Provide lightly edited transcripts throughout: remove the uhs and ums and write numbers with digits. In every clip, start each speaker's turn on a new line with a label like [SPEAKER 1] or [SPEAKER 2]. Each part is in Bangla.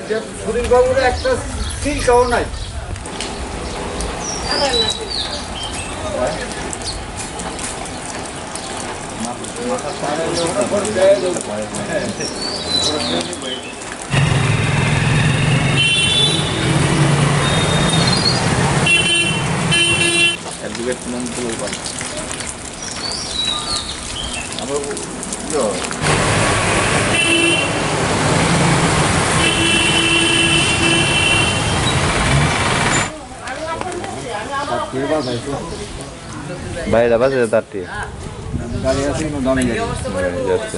[SPEAKER 1] শরীরবাবুর একটা চিন্তাও নাই।
[SPEAKER 2] বাইরে বাজে তারটি
[SPEAKER 1] গাড়ি আছে কিন্তু দামি গাড়ি
[SPEAKER 2] যাচ্ছে।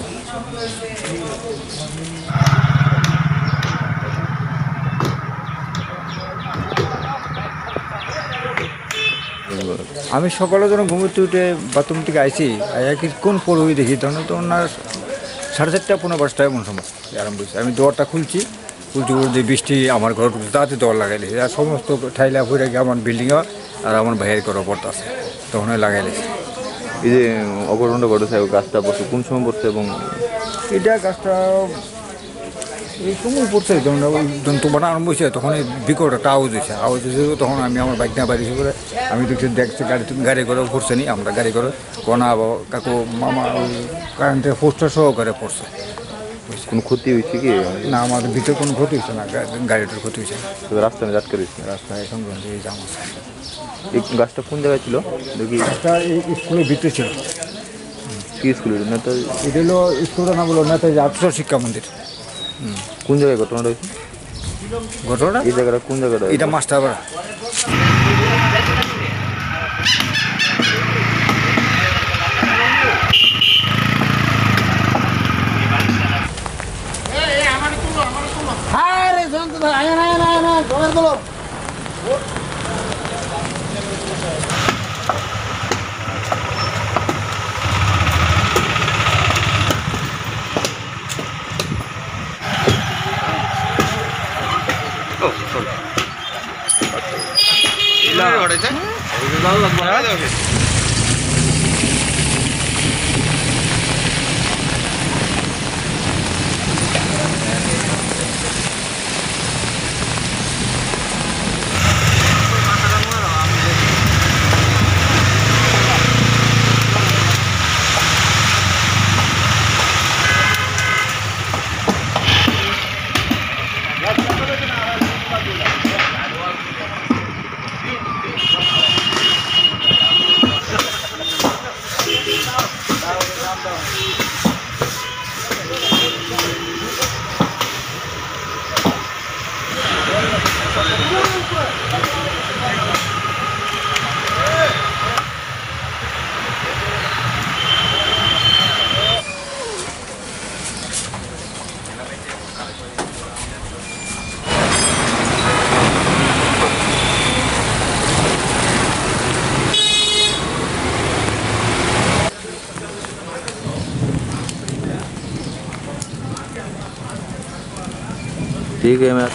[SPEAKER 1] আমি সকালে যখন ঘুমোতে উঠে বাথরুম থেকে আইছি কোন পড়বই দেখি তখন তো ওনার 4:30 পৌনে 5টায় এমন সময় আরম্ভ হয়েছে। আমি দোয়ারটা খুলছি যে বৃষ্টি আমার ঘর তাতে দোয়ার লাগাইলে আর সমস্ত ঠাইলা ফুরে গিয়ে আমার বিল্ডিংয়ে আর আমার ভাইয়ের ঘরে পড়তেছে তখন লাগাইলেছে।
[SPEAKER 2] এই যে অঘটনটা ঘটেছে গাছটা পড়ছে কোন সময় পড়ছে এবং
[SPEAKER 1] এটা গাছটা এই সময় পড়ছে যখন তোমার আরম্ভ হয়েছে তখন এই বিকট একটা আওয়াজ হয়েছে তখন আমি আমার বাইক না বাড়িয়েছি করে আমি দেখছি গাড়ি করে পড়ছে নি আমরা গাড়ি করে কোনা কাকু মামা ওই কারেন্টের পোস্টার সহকারে পড়ছে।
[SPEAKER 2] কোনো ক্ষতি হয়েছে কি
[SPEAKER 1] না আমাদের ভিতরে কোনো ক্ষতি হচ্ছে না, গাড়িটার ক্ষতি হয়েছে
[SPEAKER 2] রাস্তায় আটকে রয়েছে
[SPEAKER 1] রাস্তায় এখন পর্যন্ত এই জাম আছে।
[SPEAKER 2] এই গাছটা কোন জায়গায় ছিল দেখি
[SPEAKER 1] গাছটা এই স্কুলের ভিতরে ছিল।
[SPEAKER 2] কি স্কুলের নেতা
[SPEAKER 1] এটা হলো স্কুলটা না বলো নেতাজি আদর্শ শিক্ষা মন্দির।
[SPEAKER 2] কোন জায়গায় ঘটনাটা হয়েছে?
[SPEAKER 1] ঘটনা
[SPEAKER 2] এই জায়গাটা কোন জায়গাটা?
[SPEAKER 1] এটা মাস্টারপাড়া।
[SPEAKER 2] ठीक है मैं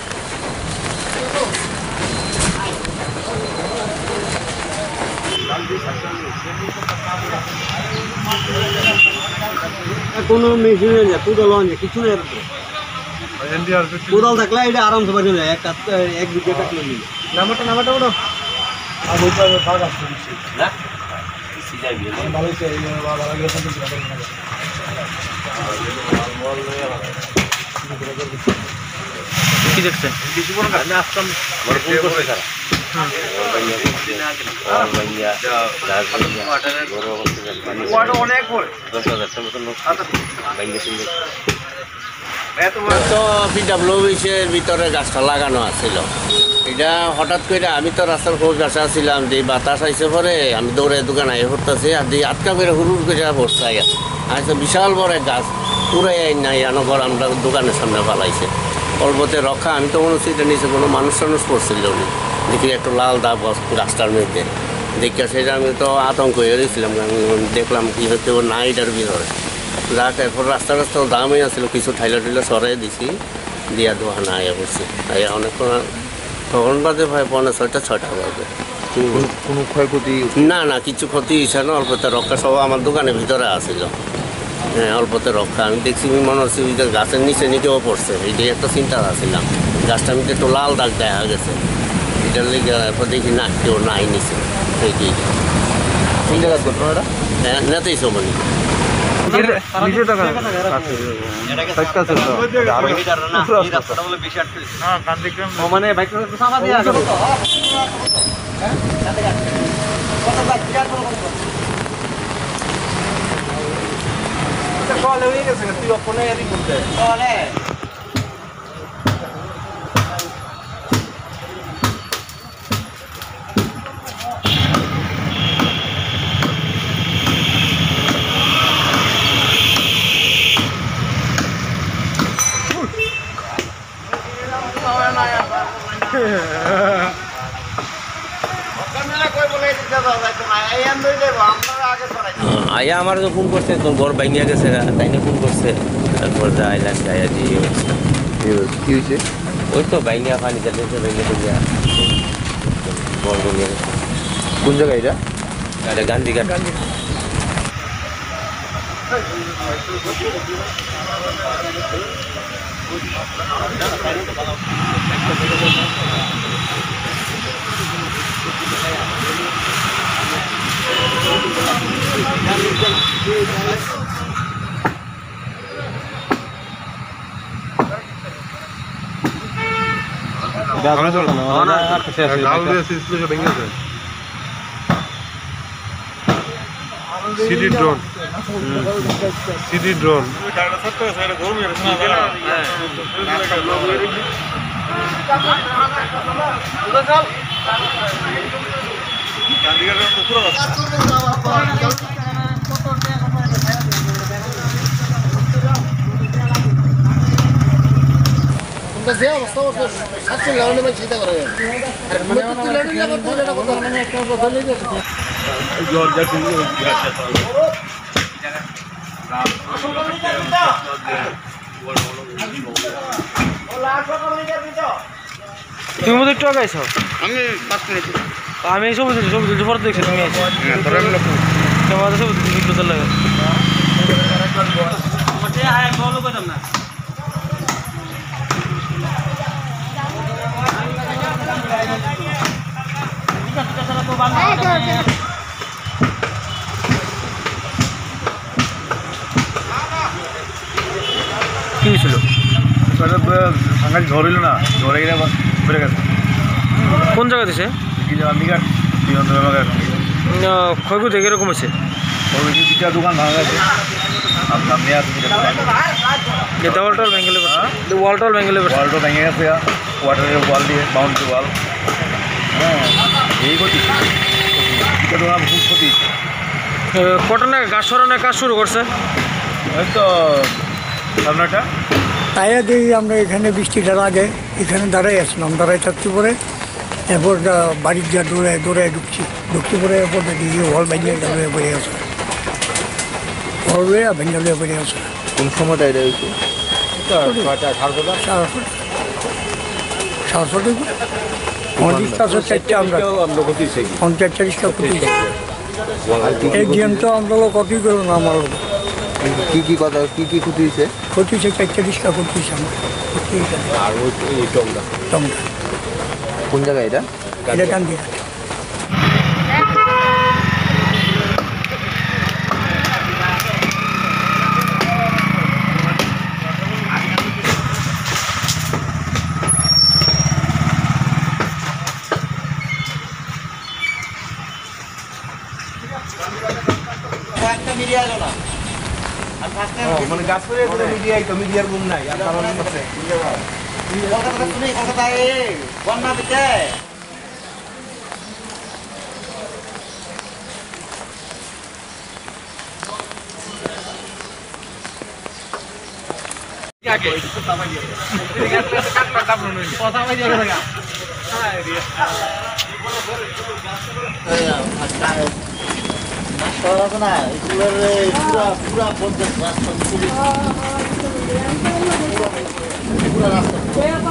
[SPEAKER 3] কোনো মেশিন নেই কোদাল নেই কিছু নেই কোদাল থাকলে এটা আরামসে বাজে যায় এক দুটো টাকলে নিয়ে নামাটা ওটা আর ওইটা ভাগ আসছে না ভালো হচ্ছে
[SPEAKER 2] কি দেখছেন? আমি আসতাম
[SPEAKER 3] অনেক তো পিডাব্লিউএসের ভিতরে গাছটা লাগানো আছিল। এটা হঠাৎ করে আমি তো রাস্তার খোঁজ গাছা ছিলাম যে বাতাস আইসে পরে আমি দৌড়ে দোকান আইয়ে পড়তেছি আর দিয়ে আটকা করে হুড়ুর করে পড়ছে আচ্ছা বিশাল বড় এক গাছ পুরাই নাই আনগর আমরা দোকানের সামনে পালাইছে অল্পতে রক্ষা। আমি তো মনে হচ্ছে এটা নিচে কোনো মানুষ পড়ছিল দেখি একটু লাল দাগ গাছটার মধ্যে দেখে সেটা আমি তো আতঙ্ক হয়ে গেছিলাম। দেখলাম কি হচ্ছে ও না এটার ভিতরে যাক এরপর রাস্তা দামই আসছিল কিছু ঠাইলা টুইলা সরাই দিছি দিয়া দোকানে আয়া পড়ছি আয়া অনেকক্ষণ তখন বাজে ভাই 5:30-6টা বাজে।
[SPEAKER 2] কোনো ক্ষয়ক্ষতি
[SPEAKER 3] না কিছু ক্ষতি হয়েছে না, অল্পতে রক্ষা সব আমার দোকানের ভিতরে আসছিল। হ্যাঁ অল্পতে রক্ষা আমি দেখছি মনে হচ্ছে গাছের নিচে নিচেও পড়ছে এইটাই একটা চিন্তা আসছিলাম। গাছটার মধ্যে একটু লাল দাগ দেখা গেছে, এটার লেগে এরপর দেখি না কেউ নাই নিছে সেইটি।
[SPEAKER 2] কোন জায়গার ঘটনাটা?
[SPEAKER 3] হ্যাঁ, নেতেই সময়
[SPEAKER 2] মানে
[SPEAKER 3] আয়া আমার তো ফোন করছে, তোর ঘর ভাঙিয়া গেছে, তাই না ফোন করছে। তারপর আইলাম যাইয়া দিয়ে
[SPEAKER 2] কি হয়েছে?
[SPEAKER 3] ওই তো ভাঙিয়া পানি চালিয়েছে, ভেঙে ভেঙে ঘর ভেঙে গেছে।
[SPEAKER 2] কোন জায়গা এটা?
[SPEAKER 3] এটা Gandhighat.
[SPEAKER 4] City drone city drone
[SPEAKER 5] যে অবস্থা স্বাস্থ্য লেভেলে ভাই চিন্তা করে
[SPEAKER 6] তুমি বোধ একটু আগে আইছো?
[SPEAKER 4] আমি 5 মিনিট
[SPEAKER 6] আমি সব পরে দেখছি তুমি আইছো তোমার সব ভিডিও লাগে কি হয়েছিল?
[SPEAKER 4] সাংঘাতিক ঝড় হইল না, ঝড়ে গেলে বেড়ে গেছে।
[SPEAKER 6] কোন জায়গা দিছে?
[SPEAKER 4] গান্ধীঘাট
[SPEAKER 6] ক্ষয়ক্ষতি কিরকম হয়েছে?
[SPEAKER 4] দুটা দোকান ভাঙা গেছে। সামনে আছে
[SPEAKER 6] দেওয়ালটাল ভেঙে ওয়ালটাল ভেঙে
[SPEAKER 4] ওয়ালটা ভেঙে গেছে, ওয়াটারের ওয়াল দিয়ে বাউন্ডারি ওয়াল। হ্যাঁ, এই ক্ষতি দুটা দোকান খুব ক্ষতি।
[SPEAKER 6] কটা না গাছ সরানোর কাজ শুরু করছে?
[SPEAKER 4] ওই তো সামনেটা
[SPEAKER 7] তাইয়া দেখি আমরা এখানে বৃষ্টিটার আগে এখানে দাঁড়াই আসলাম, দাঁড়াই থাকতে পরে এরপর বাড়ির যা দৌড়ায় ঢুকতে পরে এরপর দেখি হল ভেঙে ডালিয়ে বেড়ে আছে, হল রয়ে ভেঙে বেড়ে আছে।
[SPEAKER 2] কোন সময়টা এটা হয়েছে?
[SPEAKER 7] চারটে আমরা 45-40টা ক্ষতি এই গেম তো আমরা ক্ষতি করো না। আমার
[SPEAKER 2] কি কি কথা কি কি ক্ষতি হয়েছে?
[SPEAKER 7] ক্ষতি হয়েছে 45টা ক্ষতি হয়েছে আমার ক্ষতি হয়েছে।
[SPEAKER 2] কোন জায়গায় এটা?
[SPEAKER 7] এটা গান্ধীঘাট।
[SPEAKER 4] মানে গাছ করে মিডিয়ায় তো মিডিয়ার গুণ নাই। আর কারণ আছে
[SPEAKER 5] কলকাতায় বন্যা দিতে না পুরা পুরা পঞ্চাশ রাস্তা পুরা রাস্তা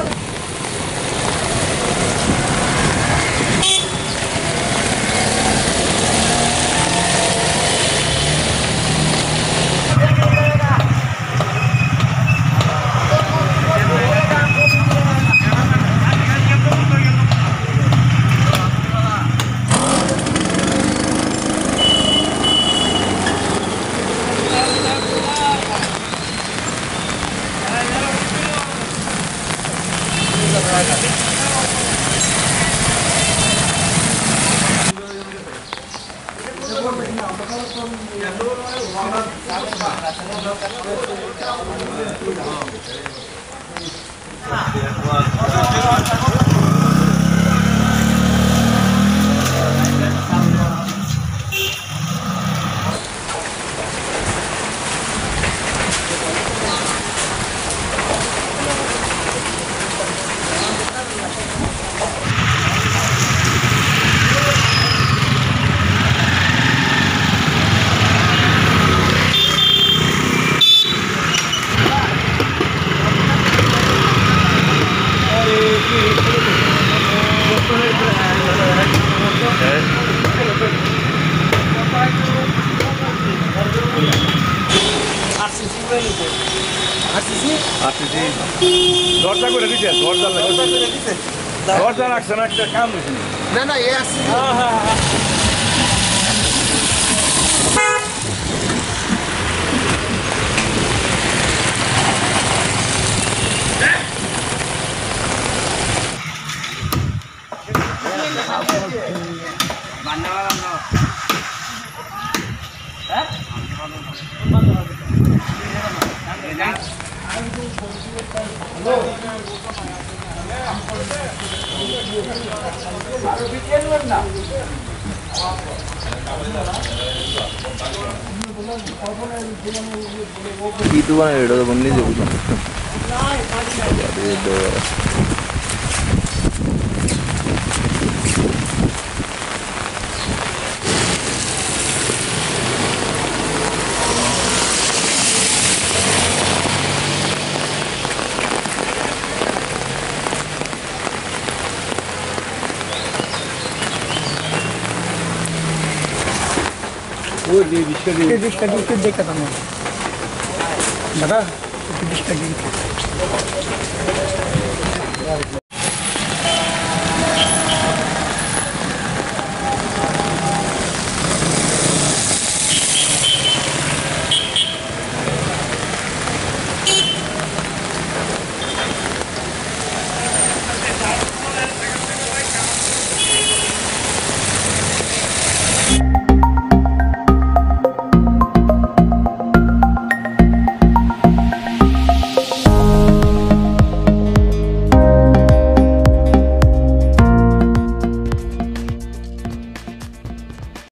[SPEAKER 4] দরজা করে দিতে দরজা রাখছে না একটা কাম হয়েছে
[SPEAKER 5] না না এ আসছে
[SPEAKER 2] কি দোকান এটা তো বন্ধ নিজে বুঝলাম
[SPEAKER 7] এই বিষটা দিতে দেখে তোমার দাদা একটু বিষটা দিন